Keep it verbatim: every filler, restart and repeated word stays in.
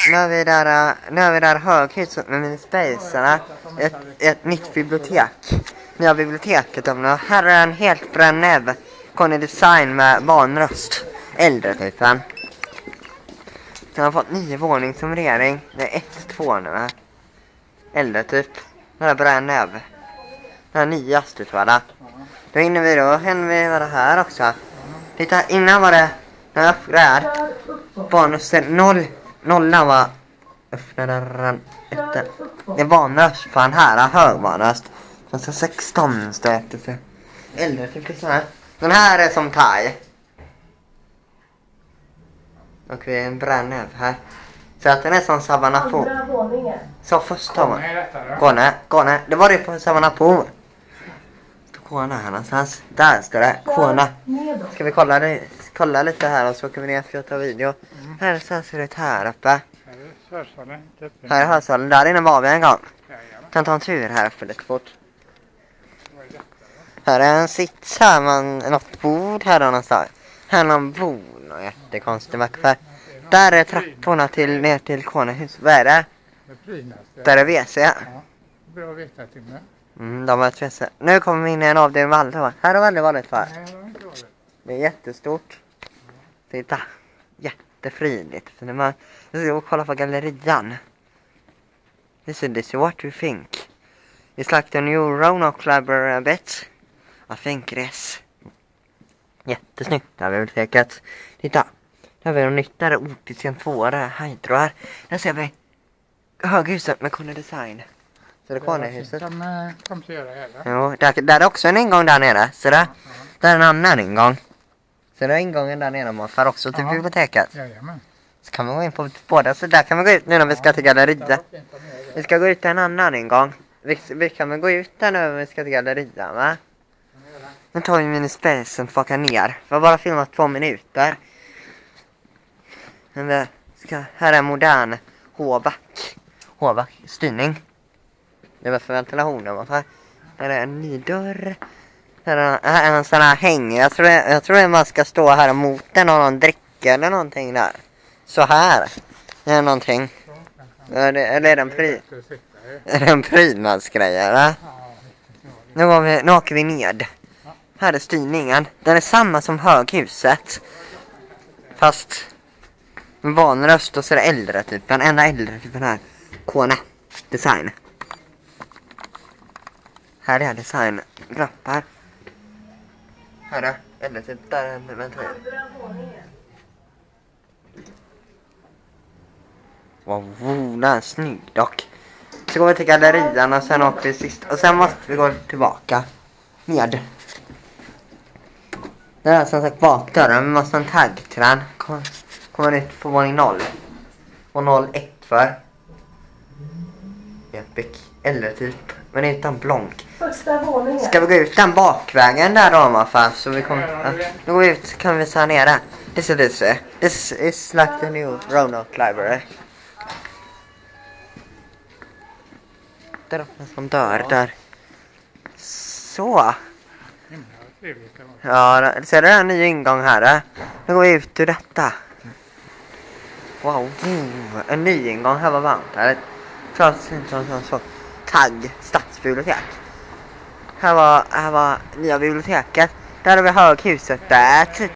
nu är vi där, uh, nu är vi där höghuset med minispacerna. Ett, ett nytt bibliotek. Nya biblioteket om nu. Här är en helt brännäbb. Conny Design med barnröst. Äldre typen. Den har fått nio våningssummering. Det är ett, två nu. Äldre typ. Den här brännäbb. Den här nyaste tror jag det. Då hinner vi då. Hinner vi vara här också. Titta, innan var det. När jag öppnade här. Barnrösten noll. Nollan var. Öppnade den. Efter. Det är barnröst på den här. Hög barnröst. Den ska sexton stöter för. Äldre typ så här. Den här är som thai. Och vi är en brännäbb här. Så att den är som Savanapo. Andra våningen. Så första var. Gåne, gåne. Det var det på Savanapo. Kona här någonstans. Där står det. Kona. Ska vi kolla, det, kolla lite här och så åker vi ner för att ta video. Mm. Här så ser det ut här uppe. Här är hörsalen. Här är hörsalen. Där inne var vi en gång. Kan ta en tur här uppe lite fort. Här är en sits här. Man, något bord här någonstans. Här är någon bord. Och jättekonstig vackfär. Där är trapporna till, ner till Konehus. Vad är det? Där är W C. Ja, bra att veta till mig. Mm, de har ett W C. Nu kommer vi in i en avdelning med alla. Här har vi aldrig varit för. Det är jättestort. Titta. Jättefridigt. För när man ska kolla på gallerian. This is what you think. It's like the new Roanoke Library a bit. I think it is. Jättesnyggt där biblioteket. Titta. Där har vi en nyttare Otis tvåare. Hydro här. Där ser vi höghuset med Conny Design. Så det är Konnehuset. Kan kom till göra hela. Jo, där, där är också en ingång där nere. Så där, där är en annan ingång. Så det är ingången där nere man får också till biblioteket. Jajamän. Så kan man gå in på båda. Så där kan man gå ut nu när vi ska till galleriet. Vi ska gå ut till en annan ingång. Vi, vi kan väl gå ut där nu när vi ska till galleriet, va? Nu tar vi minispacen och åka ner. Vi har bara filmat två minuter. Men vi ska, här är modern H-back. H-back styrning. Det var för ventilationen. Varför? Här är en ny dörr. Här är en, här är en sån här häng. Jag tror, jag tror att man ska stå här mot den och någon dricka eller någonting där. Så här. Det är någonting. Eller är det en pry? Är det en prydnadsgrej eller? Nu, går vi, nu åker vi ned. Här är styrningen. Den är samma som höghuset. Fast med barnröst och så är det äldre typ. Den enda äldre typen här. Conny Design. Här är design. Grappar. Här är eller typ där är en ventil. Wow, wow, den är snygg dock. Så går vi till gallerian och sen åker vi sist. Och sen måste vi gå tillbaka. Ned. Det är som sagt bakdörren. Vi måste ha en tagg till den. Kommer kom ut på våning noll. Och noll ett för. Epic. Eller typ. Men utan blonk. Första våningen. Ska vi gå ut den bakvägen där då man fan. Så vi kommer. Ja, nu går vi ut. Kan vi se nere. This is this. This is like the new Roanoke Library. Där öppnas som dörr där. Så. Ja, ser du en ny ingång här? Nu går vi ut ur detta. Wow, en ny ingång. Här var varmt här. Så, så, så, så. Tagg, stadsbibliotek. Här var, här var nya biblioteket. Där har vi höghuset där.